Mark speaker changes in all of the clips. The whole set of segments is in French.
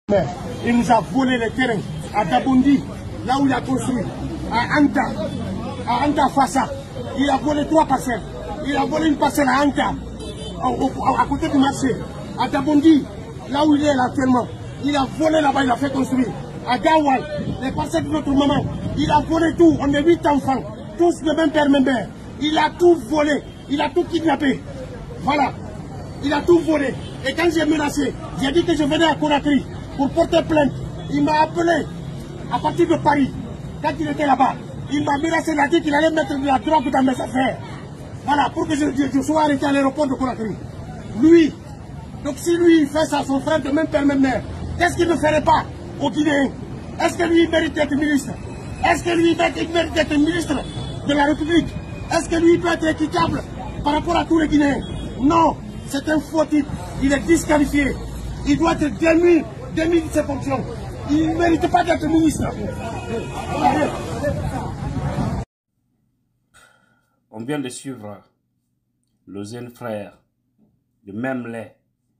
Speaker 1: Il nous a volé les terrains à Dabondi, là où il a construit, à Anta Fassa. Il a volé 3 parcelles. Il a volé une parcelle à Anta, à côté du marché. À Dabondi, là où il est là actuellement. Il a volé là-bas, il a fait construire. À Gawal, les parcelles de notre maman. Il a volé tout. On est 8 enfants, tous le même père, même mère. Il a tout volé. Il a tout kidnappé. Voilà. Il a tout volé. Et quand j'ai menacé, j'ai dit que je venais à Conakry pour porter plainte. Il m'a appelé à partir de Paris, quand il était là-bas. Il m'a menacé, il a dit qu'il allait mettre de la drogue dans mes affaires. Voilà, pour que je sois arrêté à l'aéroport de Conakry. Lui, donc si lui il fait ça à son frère de même père, même mère, qu'est-ce qu'il ne ferait pas aux Guinéens? Est-ce que lui il mérite d'être ministre? Est-ce que lui il mérite d'être ministre de la République? Est-ce que lui il peut être équitable par rapport à tous les Guinéens? Non, c'est un faux type. Il est disqualifié. Il doit être démis de ses fonctions. Il ne mérite pas d'être ministre.
Speaker 2: On vient de suivre le jeune frère de même lait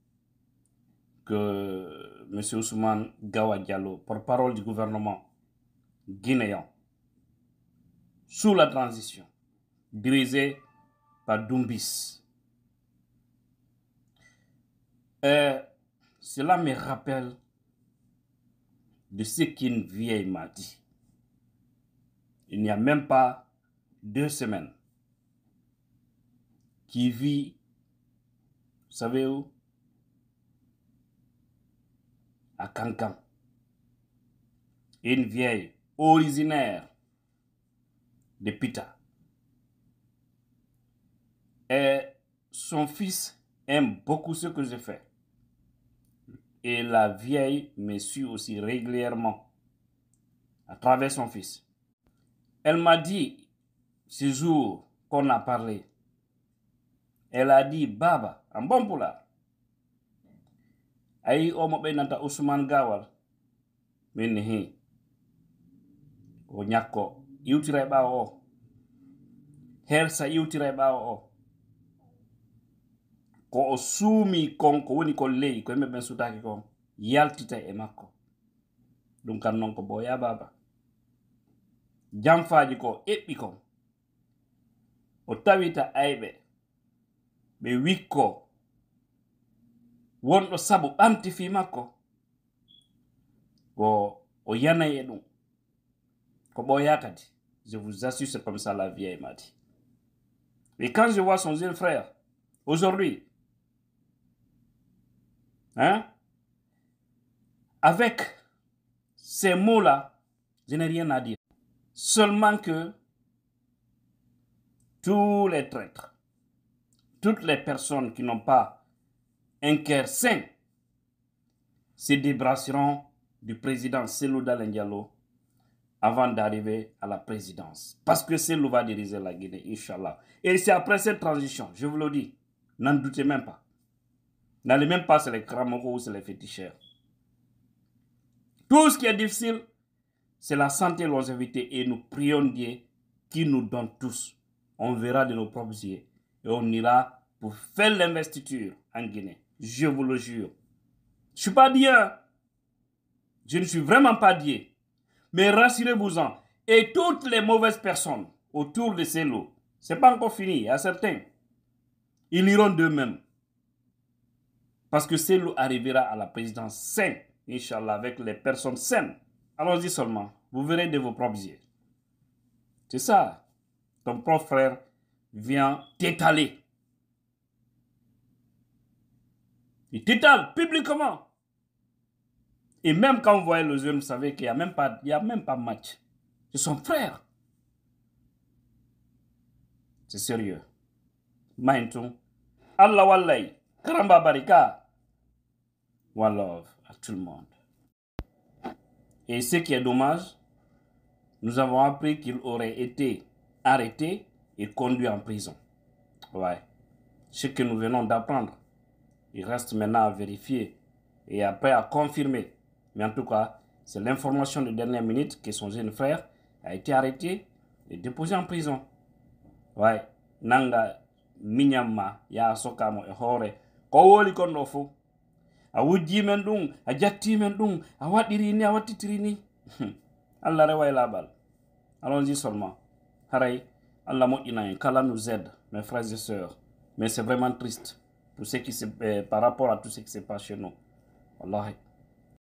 Speaker 2: que M. Ousmane Gawa Diallo, porte-parole du gouvernement guinéen, sous la transition, dirigé par Doumbis. Cela me rappelle de ce qu'une vieille m'a dit. Il n'y a même pas 2 semaines. Qui vit, vous savez où? À Cancan. Une vieille originaire de Pita. Et son fils aime beaucoup ce que je fais. Et la vieille me suit aussi régulièrement à travers son fils. Elle m'a dit, ce jour qu'on a parlé, elle a dit, Baba, en bon poula, ayi omo be nanta Ousmane Gawal, min hi, o nyakko, iwtire ba o, hersa iwtire ba o, ko o suumi kon ko woni ko ley ko yimɓe ɓen sutaki kon yaltita e makko ɗum kan noon ko boya baba jamfaji ko eɓɓi kon o tawita ayɓe ɓe wikko wonɗo sabu ɓamti fi makko ko o yanay e ɗum ko boya kadi. Je vous assure, c'est comme ça la vieille m'a dit. Et quand je vois son jeune frère aujourd'hui, hein, avec ces mots-là, je n'ai rien à dire. Seulement que tous les traîtres, toutes les personnes qui n'ont pas un cœur sain, se débarrasseront du président Cellou Dalein Diallo avant d'arriver à la présidence. Parce que Cellou va diriger la Guinée, Inch'Allah. Et c'est après cette transition, je vous le dis, n'en doutez même pas. N'allez même pas sur les cramoraux ou sur les féticheurs. Tout ce qui est difficile, c'est la santé et longévité. Et nous prions Dieu qui nous donne tous. On verra de nos propres yeux. Et on ira pour faire l'investiture en Guinée. Je vous le jure. Je ne suis pas Dieu. Je ne suis vraiment pas Dieu. Mais rassurez-vous-en. Et toutes les mauvaises personnes autour de ces lots, ce n'est pas encore fini. Il y a certains. Ils iront d'eux-mêmes. Parce que Cellou arrivera à la présidence saine, Inch'Allah, avec les personnes saines. Allons-y seulement. Vous verrez de vos propres yeux. C'est ça. Ton propre frère vient t'étaler. Il t'étale publiquement. Et même quand vous voyez le jeune, vous savez qu'il n'y a même pas match. C'est son frère. C'est sérieux. Maintou. Allah wallahi. Karamba barika. One love à tout le monde. Et ce qui est dommage, nous avons appris qu'il aurait été arrêté et conduit en prison. Ouais. Ce que nous venons d'apprendre. Il reste maintenant à vérifier et après à confirmer. Mais en tout cas, c'est l'information de dernière minute que son jeune frère a été arrêté et déposé en prison. Ouais. Nanga minyama ya sokamo e hore. Ko woli kon no fu. a wujji men ɗum a jatti men ɗum a waɗiri ni a wattitiri ni Allah rewa e laɓal. Allons-y seulement. Haray Allah moƴƴina en, kala nous aide mes frères et sœurs, mais c'est vraiment triste pour ce qui par rapport à tout ce qui se passe chez nous. Wallahi.